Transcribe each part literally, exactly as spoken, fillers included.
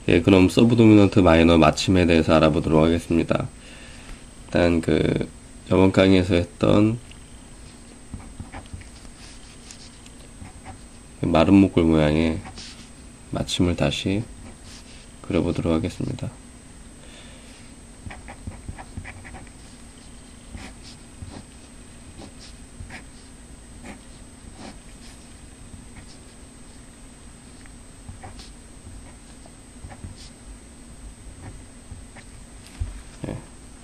예, 그럼 서브 도미넌트 마이너 마침에 대해서 알아보도록 하겠습니다. 일단 그 저번 강의에서 했던 마른 목골 모양의 마침을 다시 그려보도록 하겠습니다. 네.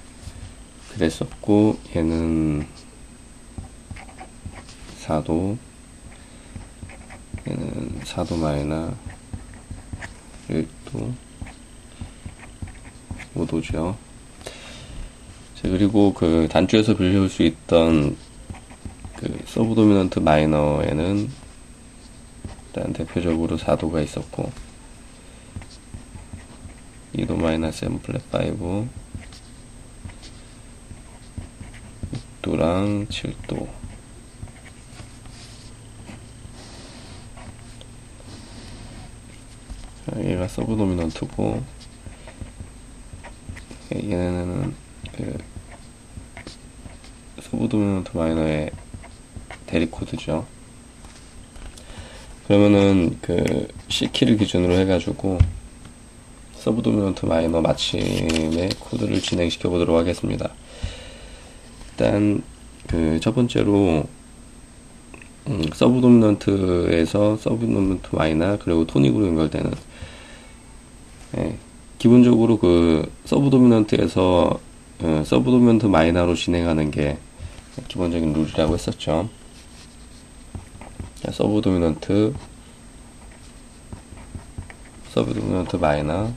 그랬었고 얘는 사도, 얘는 사도 마이너 일 도, 오 도죠. 그리고 그 단주에서 빌려올 수 있던 그 서브 도미넌트 마이너에는 일단 대표적으로 사 도가 있었고 이 도 마이너 칠 플랫 오, 육 도랑 칠 도, 얘가 서브 도미넌트고 얘네는 그 서브 도미넌트 마이너의 대리 코드죠. 그러면은 그 C키를 기준으로 해가지고 서브 도미넌트 마이너 마침의 코드를 진행시켜 보도록 하겠습니다. 일단 그 첫 번째로 음, 서브 도미넌트에서 서브 도미넌트 마이너 그리고 토닉으로 연결되는, 예, 기본적으로 그 서브 도미넌트에서 어, 서브 도미넌트 마이너로 진행하는 게 기본적인 룰이라고 했었죠. 서브 도미넌트, 서브 도미넌트 마이너,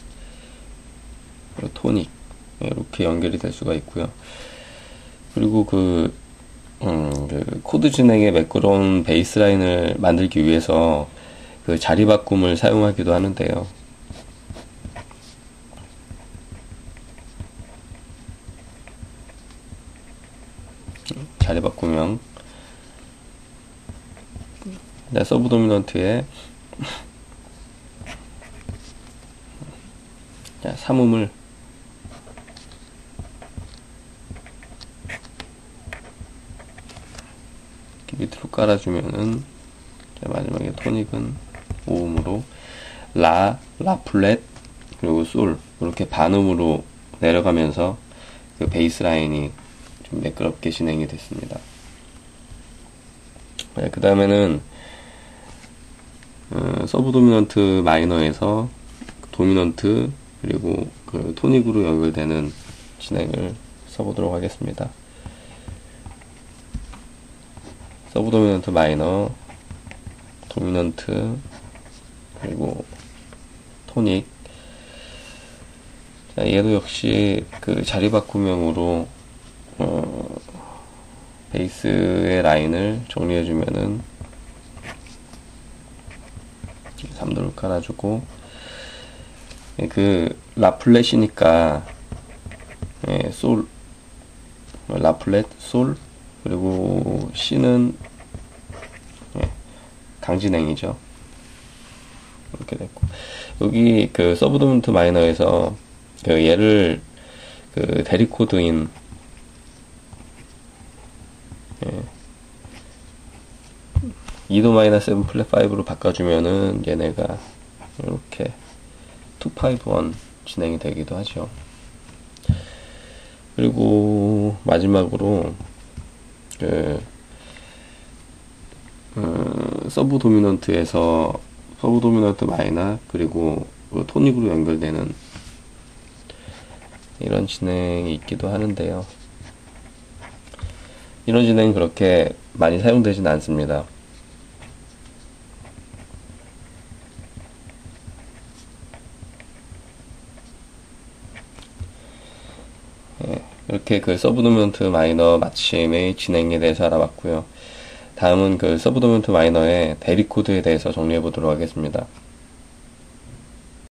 토닉, 이렇게 연결이 될 수가 있고요. 그리고 그, 음, 그 코드 진행의 매끄러운 베이스라인을 만들기 위해서 그 자리 바꿈을 사용하기도 하는데요. 자리 바꾸면 서브 도미넌트에 삼음을 밑으로 깔아주면은 마지막에 토닉은 오음으로 라, 라 플랫 그리고 솔 이렇게 반음으로 내려가면서 그 베이스 라인이 좀 매끄럽게 진행이 됐습니다. 네, 그 다음에는 어, 서브 도미넌트 마이너에서 도미넌트 그리고 그 토닉으로 연결되는 진행을 써보도록 하겠습니다. 서브 도미넌트 마이너, 도미넌트 그리고 토닉. 자, 얘도 역시 그 자리 바꾸명으로 어, 베이스의 라인을 정리해주면은 삼 도를 깔아주고, 그 라플랫이니까 예, 솔, 라플랫, 솔, 그리고 C는 예, 강진행이죠. 이렇게 됐고, 여기 그 서브 도미넌트 마이너에서 그 얘를 그 대리 코드인 예, 이 도 마이너 칠 플랫 오로 바꿔주면은 얘네가 이렇게 이, 오, 일 진행이 되기도 하죠. 그리고 마지막으로 그 음, 서브 도미넌트에서 서브 도미넌트 마이너 그리고 그 토닉으로 연결되는 이런 진행이 있기도 하는데요. 이런 진행은 그렇게 많이 사용되진 않습니다. 예, 이렇게 그 서브 도미넌트 마이너 마침의 진행에 대해서 알아봤고요. 다음은 그 서브 도미넌트 마이너의 대리 코드에 대해서 정리해 보도록 하겠습니다.